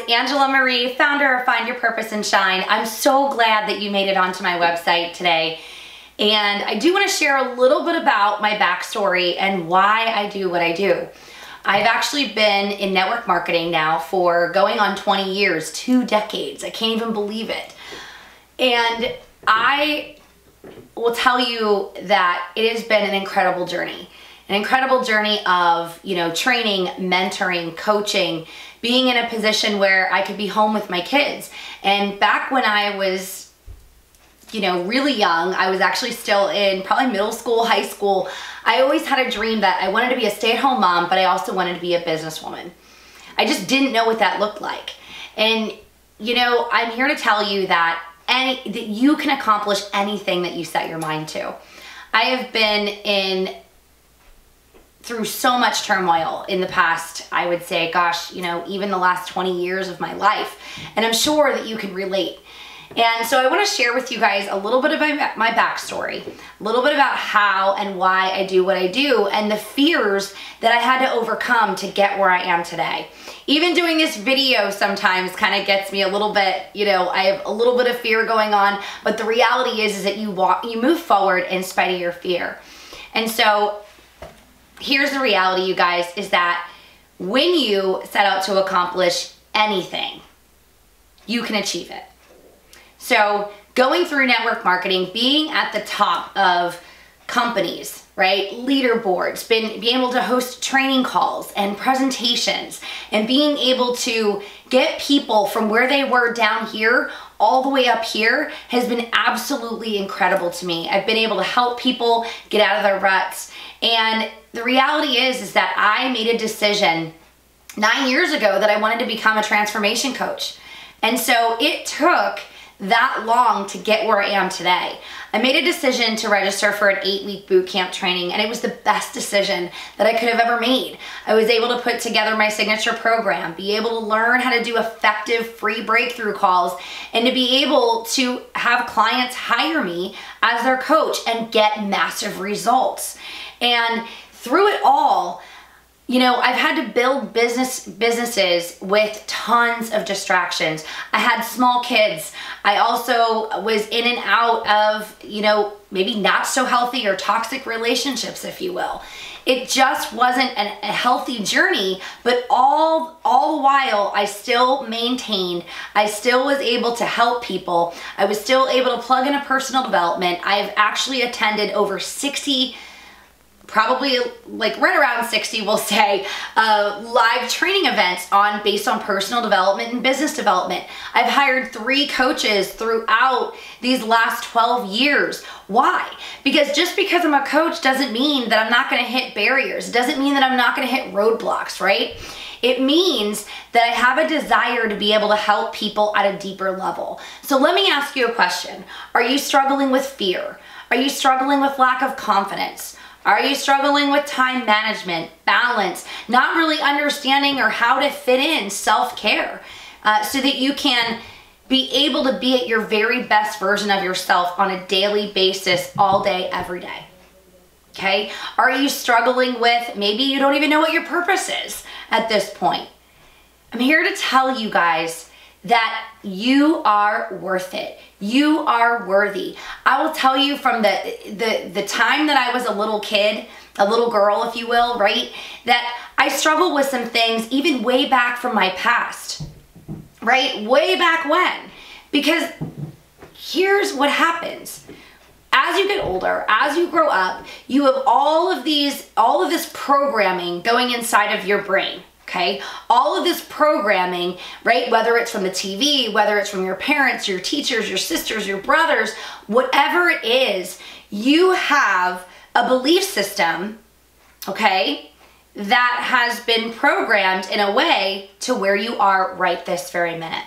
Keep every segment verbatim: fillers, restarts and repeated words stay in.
Angela Marie, founder of Find Your Purpose and Shine. I'm so glad that you made it onto my website today. And I do want to share a little bit about my backstory and why I do what I do. I've actually been in network marketing now for going on twenty years, two decades. I can't even believe it. And I will tell you that it has been an incredible journey. An incredible journey of, you know, training, mentoring, coaching, being in a position where I could be home with my kids. And back when I was, you know, really young, I was actually still in probably middle school, high school. I always had a dream that I wanted to be a stay-at-home mom, but I also wanted to be a businesswoman. I just didn't know what that looked like. And, you know, I'm here to tell you that any, that you can accomplish anything that you set your mind to. I have been in through so much turmoil in the past, I would say, gosh, you know, even the last twenty years of my life. And I'm sure that you can relate. And so I want to share with you guys a little bit of my, my backstory, a little bit about how and why I do what I do, and the fears that I had to overcome to get where I am today. Even doing this video sometimes kind of gets me a little bit, you know, I have a little bit of fear going on, but the reality is, is that you walk, you move forward in spite of your fear. And so here's the reality, you guys, is that when you set out to accomplish anything, you can achieve it. So going through network marketing, being at the top of companies, right? Leaderboards, been, being able to host training calls and presentations, and being able to get people from where they were down here all the way up here has been absolutely incredible to me. I've been able to help people get out of their ruts. And the reality is, is that I made a decision nine years ago that I wanted to become a transformation coach. And so it took that long to get where I am today. I made a decision to register for an eight-week boot camp training, and it was the best decision that I could have ever made. I was able to put together my signature program, be able to learn how to do effective free breakthrough calls, and to be able to have clients hire me as their coach and get massive results. And through it all, you know, I've had to build business businesses with tons of distractions. I had small kids. I also was in and out of, you know, maybe not so healthy or toxic relationships, if you will. It just wasn't an, a healthy journey, but all, all the while I still maintained, I still was able to help people. I was still able to plug in a personal development. I've actually attended over sixty probably like right around sixty, we'll say, uh, live training events on based on personal development and business development. I've hired three coaches throughout these last twelve years. Why? Because just because I'm a coach doesn't mean that I'm not gonna hit barriers. It doesn't mean that I'm not gonna hit roadblocks, right? It means that I have a desire to be able to help people at a deeper level. So let me ask you a question. Are you struggling with fear? Are you struggling with lack of confidence? Are you struggling with time management, balance, not really understanding or how to fit in self-care uh, so that you can be able to be at your very best version of yourself on a daily basis, all day, every day? Okay? Are you struggling with, maybe you don't even know what your purpose is at this point? I'm here to tell you guys that you are worth it. You are worthy. I will tell you from the, the, the time that I was a little kid, a little girl, if you will, right? That I struggled with some things even way back from my past, right? Way back when. Because here's what happens. As you get older, as you grow up, you have all of these, all of this programming going inside of your brain. Okay, all of this programming, right? Whether it's from the T V, whether it's from your parents, your teachers, your sisters, your brothers, whatever it is, you have a belief system, okay, that has been programmed in a way to where you are right this very minute.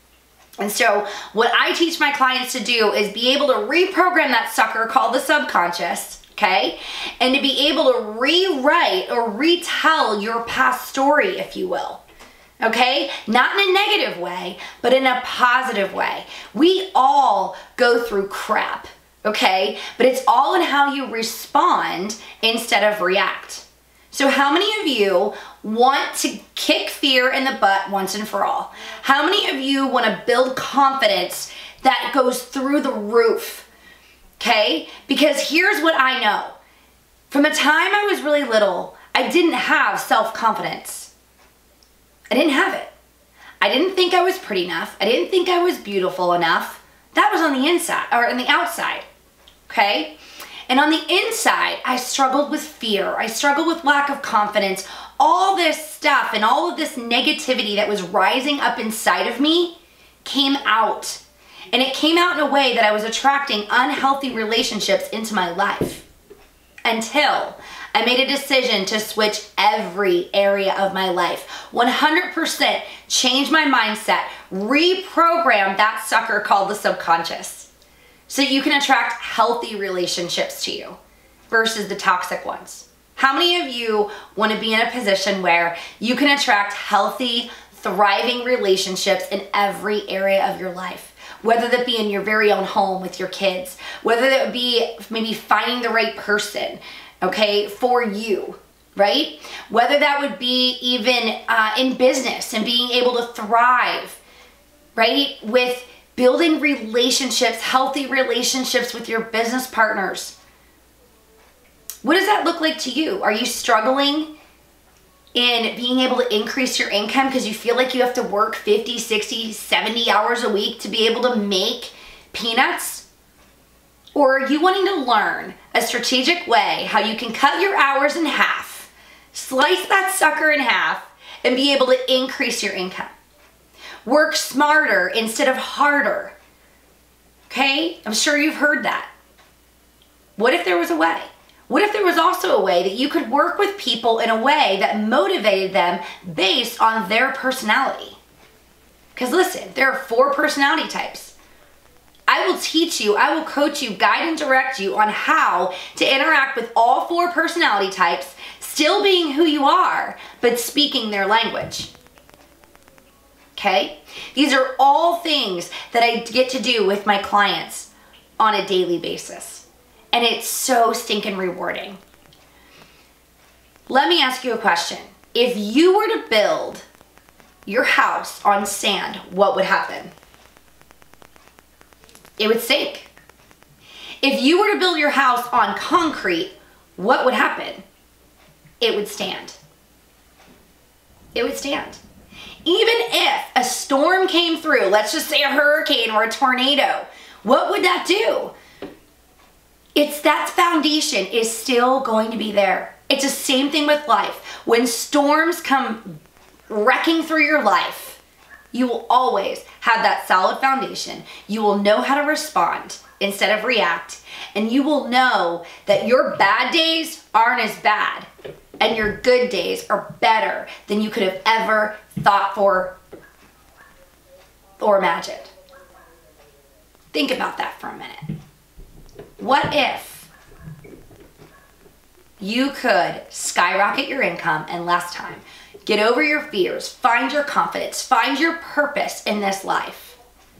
And so what I teach my clients to do is be able to reprogram that sucker called the subconscious, okay? And to be able to rewrite or retell your past story, if you will. Okay? Not in a negative way, but in a positive way. We all go through crap, okay? But it's all in how you respond instead of react. So how many of you want to kick fear in the butt once and for all? How many of you want to build confidence that goes through the roof? Okay? Because here's what I know. From the time I was really little, I didn't have self-confidence. I didn't have it. I didn't think I was pretty enough. I didn't think I was beautiful enough. That was on the inside, or on the outside, okay? And on the inside, I struggled with fear. I struggled with lack of confidence. All this stuff and all of this negativity that was rising up inside of me came out. And it came out in a way that I was attracting unhealthy relationships into my life. Until I made a decision to switch every area of my life. one hundred percent change my mindset, reprogram that sucker called the subconscious, so you can attract healthy relationships to you versus the toxic ones. How many of you want to be in a position where you can attract healthy, thriving relationships in every area of your life? Whether that be in your very own home with your kids, whether that be maybe finding the right person, okay, for you, right? Whether that would be even uh, in business and being able to thrive, right? With building relationships, healthy relationships with your business partners. What does that look like to you? Are you struggling in being able to increase your income because you feel like you have to work fifty, sixty, seventy hours a week to be able to make peanuts? Or are you wanting to learn a strategic way how you can cut your hours in half, slice that sucker in half, and be able to increase your income? Work smarter instead of harder. Okay? I'm sure you've heard that. What if there was a way? What if there was also a way that you could work with people in a way that motivated them based on their personality? Because listen, there are four personality types. I will teach you, I will coach you, guide and direct you on how to interact with all four personality types, still being who you are, but speaking their language. Okay? These are all things that I get to do with my clients on a daily basis. And it's so stinking rewarding. Let me ask you a question. If you were to build your house on sand, what would happen? It would sink. If you were to build your house on concrete, what would happen? It would stand. It would stand. Even if a storm came through, let's just say a hurricane or a tornado, what would that do? It's that foundation is still going to be there. It's the same thing with life. When storms come wrecking through your life, you will always have that solid foundation. You will know how to respond instead of react. And you will know that your bad days aren't as bad and your good days are better than you could have ever thought for or imagined. Think about that for a minute. What if you could skyrocket your income in less time, get over your fears, find your confidence, find your purpose in this life?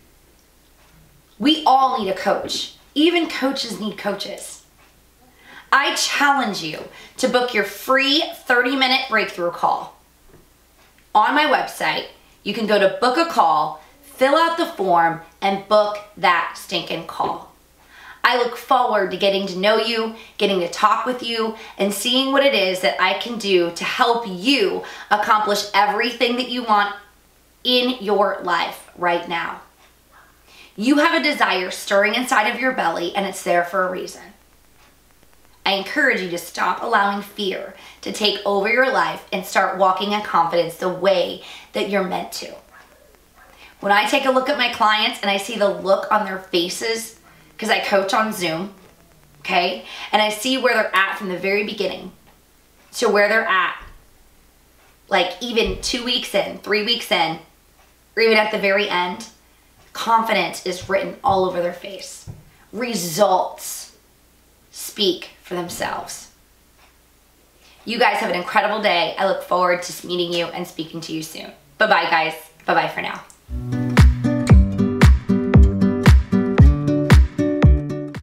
We all need a coach. Even coaches need coaches. I challenge you to book your free thirty minute breakthrough call. On my website, you can go to book a call, fill out the form, and book that stinking call. I look forward to getting to know you, getting to talk with you, and seeing what it is that I can do to help you accomplish everything that you want in your life right now. You have a desire stirring inside of your belly, and it's there for a reason. I encourage you to stop allowing fear to take over your life and start walking in confidence the way that you're meant to. When I take a look at my clients and I see the look on their faces, because I coach on Zoom, okay? And I see where they're at from the very beginning to where they're at, like even two weeks in, three weeks in, or even at the very end. Confidence is written all over their face. Results speak for themselves. You guys have an incredible day. I look forward to meeting you and speaking to you soon. Bye-bye, guys. Bye-bye for now.